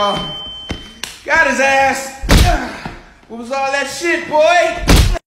y'all. Got his ass. What was all that shit, boy?